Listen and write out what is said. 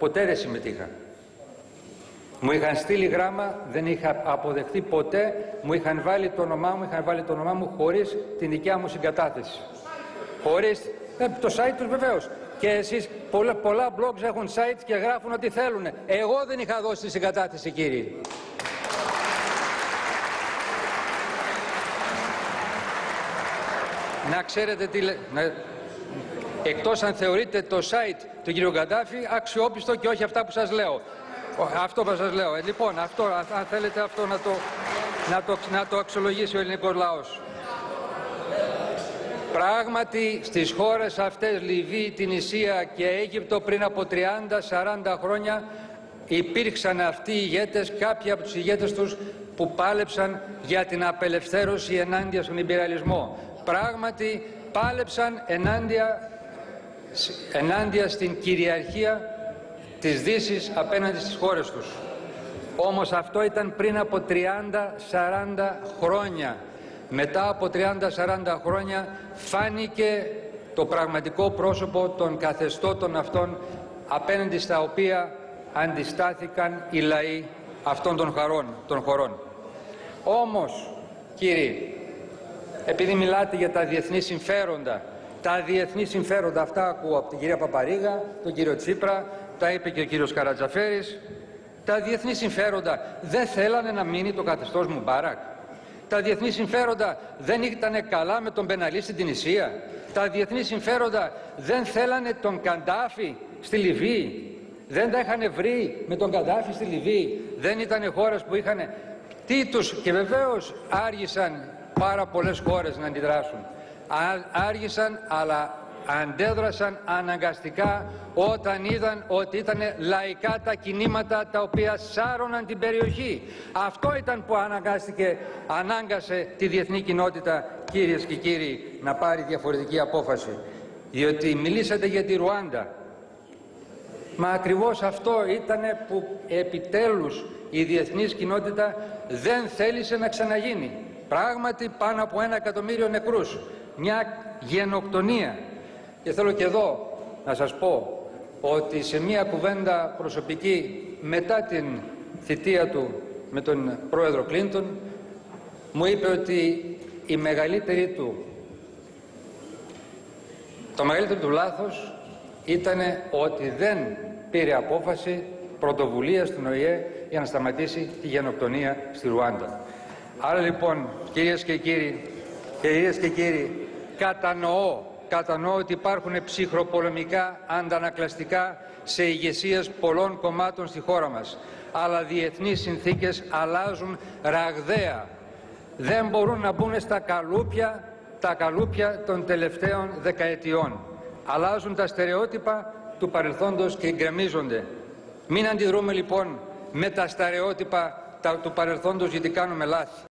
Ποτέ δεν συμμετείχα. Μου είχαν στείλει γράμμα, δεν είχα αποδεχτεί ποτέ, μου είχαν βάλει το όνομά μου, χωρίς την δικιά μου συγκατάθεση. Χωρίς το site τους βεβαίως. Και εσείς, πολλά blogs έχουν sites και γράφουν ό,τι θέλουν. Εγώ δεν είχα δώσει τη συγκατάθεση, κύριοι. Να ξέρετε τι εκτός αν θεωρείτε το site του κ. Γκαντάφη αξιόπιστο και όχι αυτά που σας λέω. Αυτό που σας λέω. Λοιπόν, αυτό, αν θέλετε αυτό να το αξιολογήσει ο ελληνικός λαός. Πράγματι, στις χώρες αυτές, Λιβύη, Τινησία και Αίγυπτο, πριν από 30-40 χρόνια, υπήρξαν αυτοί οι ηγέτες, κάποιοι από τους ηγέτες τους, που πάλεψαν για την απελευθέρωση ενάντια στον ιμπεριαλισμό. Πράγματι, πάλεψαν ενάντια στην κυριαρχία της Δύσης απέναντι στις χώρες τους. Όμως αυτό ήταν πριν από 30-40 χρόνια. Μετά από 30-40 χρόνια φάνηκε το πραγματικό πρόσωπο των καθεστώτων αυτών απέναντι στα οποία αντιστάθηκαν οι λαοί αυτών των χωρών. Όμως, κύριοι, επειδή μιλάτε για τα διεθνή συμφέροντα, αυτά ακούω από την κυρία Παπαρίγα, τον κύριο Τσίπρα, τα είπε και ο κύριος Καρατζαφέρης, τα διεθνή συμφέροντα δεν θέλανε να μείνει το καθεστώς Μουμπάρακ. Τα διεθνή συμφέροντα δεν ήταν καλά με τον Μπεναλή στην Τινησία. Τα διεθνή συμφέροντα δεν θέλανε τον Γκαντάφη στη Λιβύη. Δεν τα είχαν βρει με τον Γκαντάφη στη Λιβύη. Δεν ήταν χώρες που είχαν και βεβαίως άργησαν πάρα πολλές χώρες να αντιδράσουν. Άργησαν, αλλά αντέδρασαν αναγκαστικά όταν είδαν ότι ήταν λαϊκά τα κινήματα τα οποία σάρωναν την περιοχή. Αυτό ήταν που ανάγκασε τη διεθνή κοινότητα, κυρίες και κύριοι, να πάρει διαφορετική απόφαση. Διότι μιλήσατε για τη Ρουάντα. Μα ακριβώς αυτό ήταν που επιτέλους η διεθνής κοινότητα δεν θέλησε να ξαναγίνει. Πράγματι, πάνω από 1 εκατομμύριο νεκρούς. Μια γενοκτονία. Και θέλω και εδώ να σας πω ότι σε μια κουβέντα προσωπική μετά την θητεία του με τον πρόεδρο Κλίντον, μου είπε ότι το μεγαλύτερο του λάθος ήταν ότι δεν πήρε απόφαση πρωτοβουλία στην ΟΗΕ για να σταματήσει τη γενοκτονία στη Ρουάντα. Άρα λοιπόν, κυρίες και κύριοι, κατανοώ ότι υπάρχουν ψυχροπολεμικά αντανακλαστικά σε ηγεσίες πολλών κομμάτων στη χώρα μας. Αλλά διεθνείς συνθήκες αλλάζουν ραγδαία. Δεν μπορούν να μπουν τα καλούπια των τελευταίων δεκαετιών. Αλλάζουν τα στερεότυπα του παρελθόντος και γκρεμίζονται. Μην αντιδρούμε λοιπόν με τα στερεότυπα του παρελθόντος γιατί κάνουμε λάθη.